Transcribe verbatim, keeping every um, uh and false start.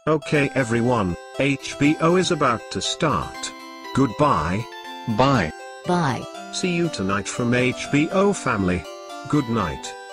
Okay everyone, H B O is about to start. Goodbye. Bye. Bye. See you tonight from H B O Family. Good night.